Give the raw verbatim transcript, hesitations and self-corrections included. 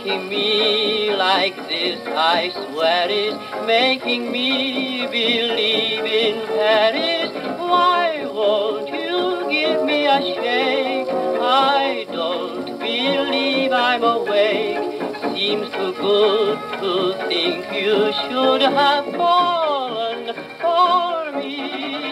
Making me like this, I swear it, making me believe in Paris. Why won't you give me a shake? I don't believe I'm awake. Seems too good to think you should have fallen for me.